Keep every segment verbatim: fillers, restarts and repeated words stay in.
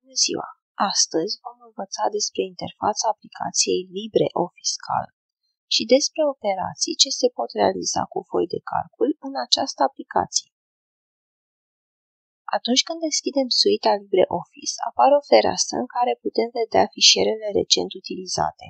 Bună ziua! Astăzi vom învăța despre interfața aplicației LibreOffice Calc și despre operații ce se pot realiza cu foi de calcul în această aplicație. Atunci când deschidem suita LibreOffice, apare o fereastră în care putem vedea fișierele recent utilizate.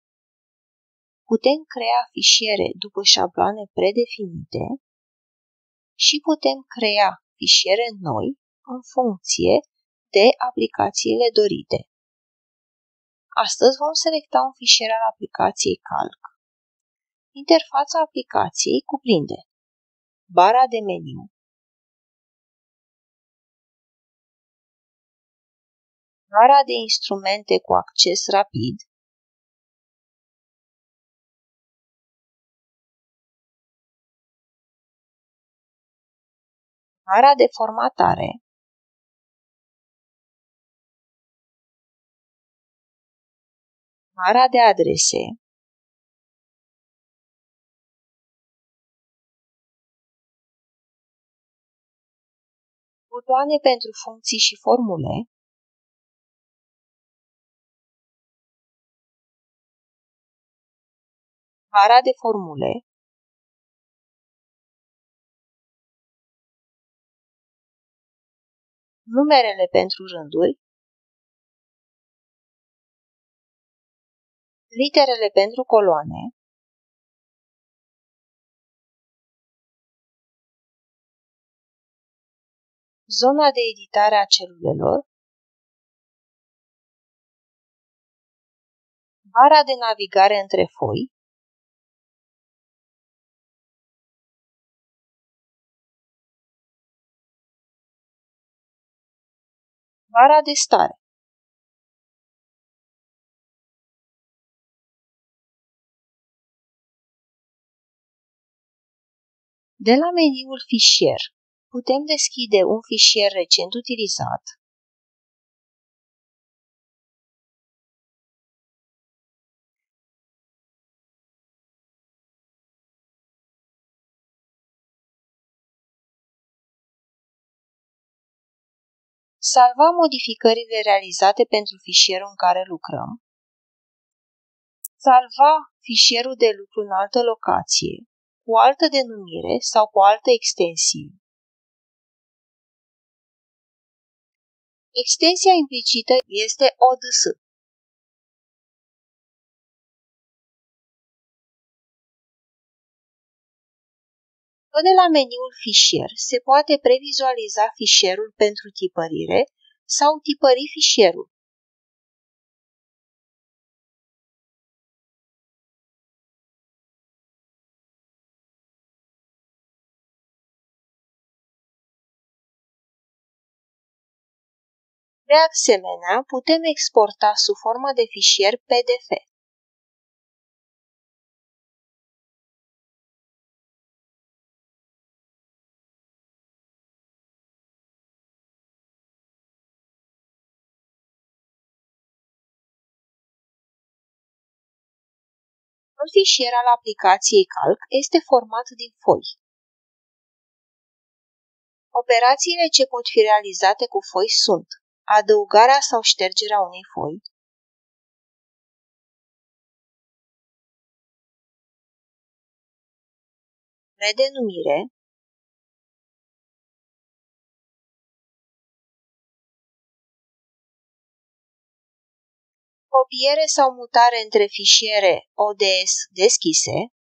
Putem crea fișiere după șabloane predefinite și putem crea fișiere noi în funcție de aplicațiile dorite. Astăzi vom selecta un fișier al aplicației Calc. Interfața aplicației cuprinde bara de meniu, bara de instrumente cu acces rapid, bara de formatare, bara de adrese, butoane pentru funcții și formule, bara de formule, numerele pentru rânduri, literele pentru coloane, zona de editare a celulelor, bara de navigare între foi, bara de stare. De la meniul Fișier, putem deschide un fișier recent utilizat, salva modificările realizate pentru fișierul în care lucrăm, salva fișierul de lucru în altă locație, cu altă denumire sau cu altă extensie. Extensia implicită este O D S. Tot de la meniul Fișier se poate previzualiza fișierul pentru tipărire sau tipări fișierul. De asemenea, putem exporta sub formă de fișier P D F. Un fișier al aplicației Calc este format din foi. Operațiile ce pot fi realizate cu foi sunt adăugarea sau ștergerea unei foi, redenumire, copiere sau mutare între fișiere O D S deschise,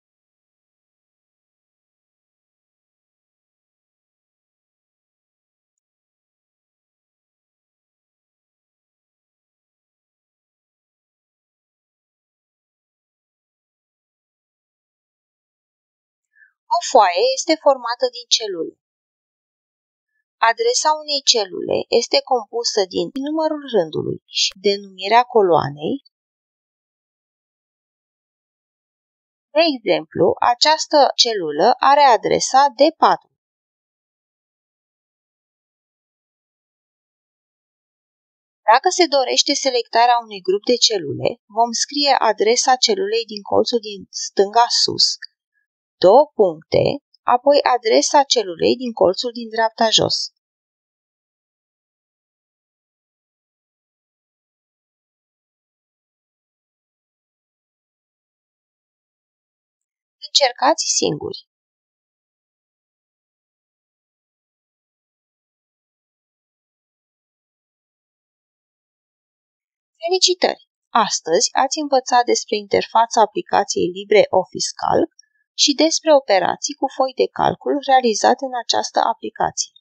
o foaie este formată din celule. Adresa unei celule este compusă din numărul rândului și denumirea coloanei. De exemplu, această celulă are adresa D patru. Dacă se dorește selectarea unui grup de celule, vom scrie adresa celulei din colțul din stânga sus, două puncte, apoi adresa celulei din colțul din dreapta jos. Încercați singuri! Felicitări! Astăzi ați învățat despre interfața aplicației LibreOffice Calc și despre operații cu foi de calcul realizate în această aplicație.